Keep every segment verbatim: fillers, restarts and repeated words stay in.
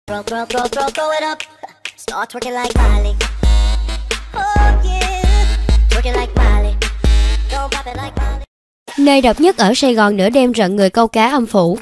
Throw, throw, throw, throw, throw it up. Start twerking like Miley. Oh yeah, twerking like Miley. Don't pop it like Miley. Nơi độc nhất ở Sài Gòn nửa đêm rận người câu cá âm phủ.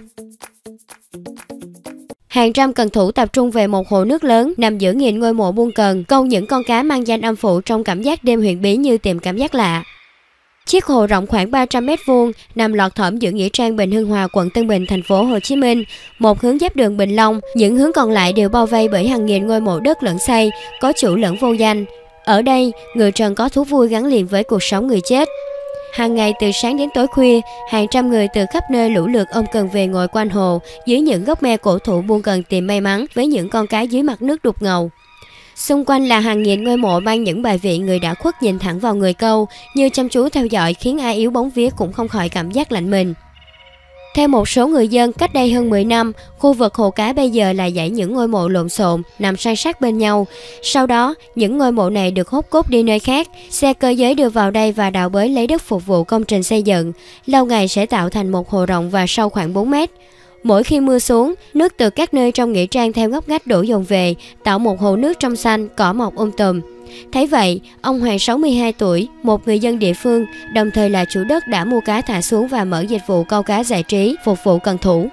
Hàng trăm cần thủ tập trung về một hồ nước lớn nằm giữa nghìn ngôi mộ buôn cần, câu những con cá mang danh âm phủ trong cảm giác đêm huyền bí như tìm cảm giác lạ. Chiếc hồ rộng khoảng ba trăm mét vuông nằm lọt thỏm giữa nghĩa trang Bình Hưng Hòa, quận Tân Bình, thành phố Hồ Chí Minh, một hướng giáp đường Bình Long, những hướng còn lại đều bao vây bởi hàng nghìn ngôi mộ đất lẫn xây, có chủ lẫn vô danh. Ở đây, người trần có thú vui gắn liền với cuộc sống người chết. Hàng ngày từ sáng đến tối khuya, hàng trăm người từ khắp nơi lũ lượt ôm cần về ngồi quanh hồ, dưới những gốc me cổ thụ buôn cần tìm may mắn với những con cá dưới mặt nước đục ngầu. Xung quanh là hàng nghìn ngôi mộ mang những bài vị người đã khuất nhìn thẳng vào người câu, như chăm chú theo dõi khiến ai yếu bóng vía cũng không khỏi cảm giác lạnh mình. Theo một số người dân, cách đây hơn mười năm, khu vực hồ cá bây giờ là dãy những ngôi mộ lộn xộn nằm san sát bên nhau. Sau đó, những ngôi mộ này được hốt cốt đi nơi khác, xe cơ giới đưa vào đây và đào bới lấy đất phục vụ công trình xây dựng. Lâu ngày sẽ tạo thành một hồ rộng và sâu khoảng bốn mét. Mỗi khi mưa xuống, nước từ các nơi trong nghĩa trang theo ngóc ngách đổ dồn về, tạo một hồ nước trong xanh, cỏ mọc um tùm. Thấy vậy, ông Hoàng sáu mươi hai tuổi, một người dân địa phương, đồng thời là chủ đất đã mua cá thả xuống và mở dịch vụ câu cá giải trí, phục vụ cần thủ.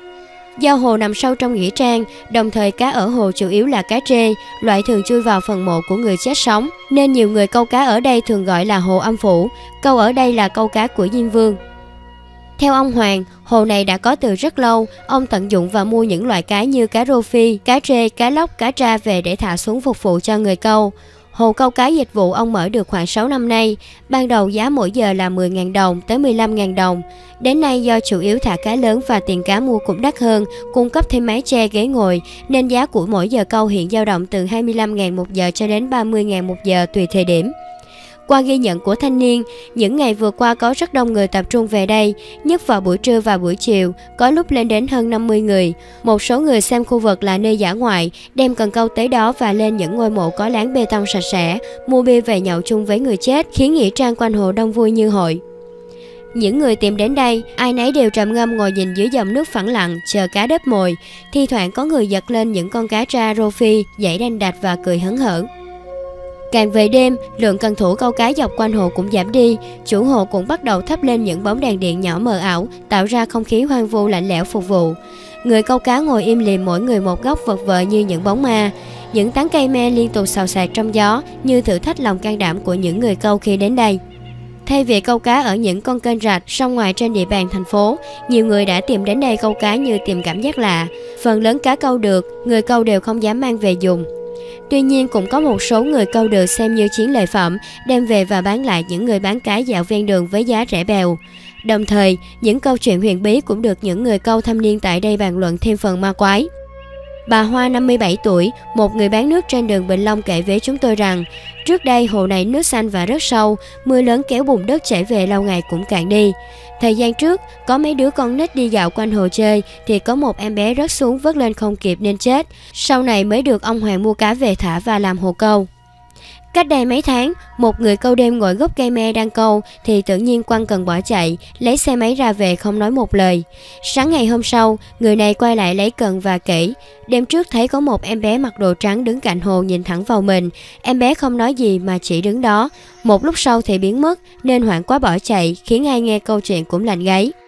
Do hồ nằm sâu trong nghĩa trang, đồng thời cá ở hồ chủ yếu là cá trê, loại thường chui vào phần mộ của người chết sống, nên nhiều người câu cá ở đây thường gọi là hồ âm phủ, câu ở đây là câu cá của Diêm Vương. Theo ông Hoàng, hồ này đã có từ rất lâu, ông tận dụng và mua những loại cá như cá rô phi, cá trê, cá lóc, cá tra về để thả xuống phục vụ cho người câu. Hồ câu cá dịch vụ ông mở được khoảng sáu năm nay, ban đầu giá mỗi giờ là mười nghìn đồng tới mười lăm nghìn đồng. Đến nay do chủ yếu thả cá lớn và tiền cá mua cũng đắt hơn, cung cấp thêm mái che ghế ngồi, nên giá của mỗi giờ câu hiện dao động từ hai mươi lăm nghìn một giờ cho đến ba mươi nghìn một giờ tùy thời điểm. Qua ghi nhận của thanh niên, những ngày vừa qua có rất đông người tập trung về đây, nhất vào buổi trưa và buổi chiều, có lúc lên đến hơn năm mươi người. Một số người xem khu vực là nơi dã ngoại, đem cần câu tới đó và lên những ngôi mộ có láng bê tông sạch sẽ, mua bia về nhậu chung với người chết, khiến nghĩa trang quanh hồ đông vui như hội. Những người tìm đến đây, ai nấy đều trầm ngâm ngồi nhìn dưới dòng nước phẳng lặng, chờ cá đớp mồi. Thi thoảng có người giật lên những con cá tra rô phi, dãy đanh đạch và cười hớn hở. Càng về đêm, lượng cần thủ câu cá dọc quanh hồ cũng giảm đi, chủ hồ cũng bắt đầu thắp lên những bóng đèn điện nhỏ mờ ảo, tạo ra không khí hoang vu lạnh lẽo phục vụ. Người câu cá ngồi im lìm mỗi người một góc vật vờ như những bóng ma. Những tán cây me liên tục xào xạc trong gió, như thử thách lòng can đảm của những người câu khi đến đây. Thay vì câu cá ở những con kênh rạch, sông ngoài trên địa bàn thành phố, nhiều người đã tìm đến đây câu cá như tìm cảm giác lạ. Phần lớn cá câu được, người câu đều không dám mang về dùng. Tuy nhiên cũng có một số người câu được xem như chiến lợi phẩm, đem về và bán lại những người bán cá dạo ven đường với giá rẻ bèo. Đồng thời, những câu chuyện huyền bí cũng được những người câu thâm niên tại đây bàn luận thêm phần ma quái. Bà Hoa năm mươi bảy tuổi, một người bán nước trên đường Bình Long kể với chúng tôi rằng, trước đây hồ này nước xanh và rất sâu, mưa lớn kéo bùn đất chảy về lâu ngày cũng cạn đi. Thời gian trước, có mấy đứa con nít đi dạo quanh hồ chơi thì có một em bé rớt xuống vớt lên không kịp nên chết. Sau này mới được ông Hoàng mua cá về thả và làm hồ câu. Cách đây mấy tháng, một người câu đêm ngồi gốc cây me đang câu thì tự nhiên quăng cần bỏ chạy, lấy xe máy ra về không nói một lời. Sáng ngày hôm sau, người này quay lại lấy cần và kể, đêm trước thấy có một em bé mặc đồ trắng đứng cạnh hồ nhìn thẳng vào mình. Em bé không nói gì mà chỉ đứng đó. Một lúc sau thì biến mất nên hoảng quá bỏ chạy, khiến ai nghe câu chuyện cũng lạnh gáy.